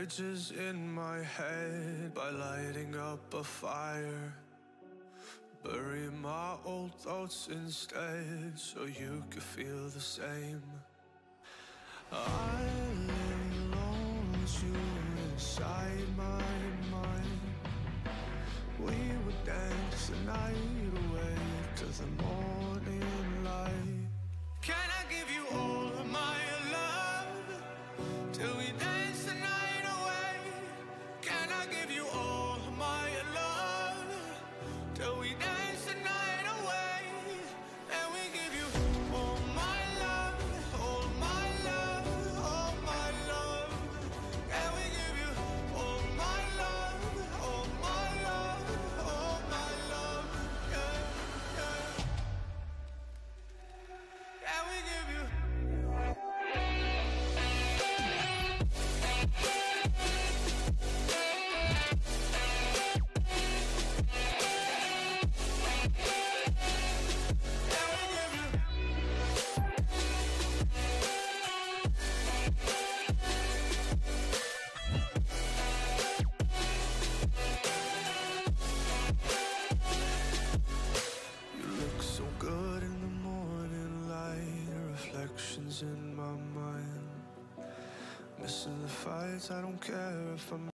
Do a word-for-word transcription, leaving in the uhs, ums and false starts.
images in my head by lighting up a fire. Bury my old thoughts instead so you could feel the same. I lay alone with you inside my mind. We would dance the night away to the morning light. Can I give you all of my love till we dance the night away? Can I give you all of my love till we dance the night away? And we give you all my love, all my love, all my love. And we give you all my love, all my love, all my love. Yeah, yeah. And we give you. Good in the morning light, reflections in my mind. Missing the fights, I don't care if I'm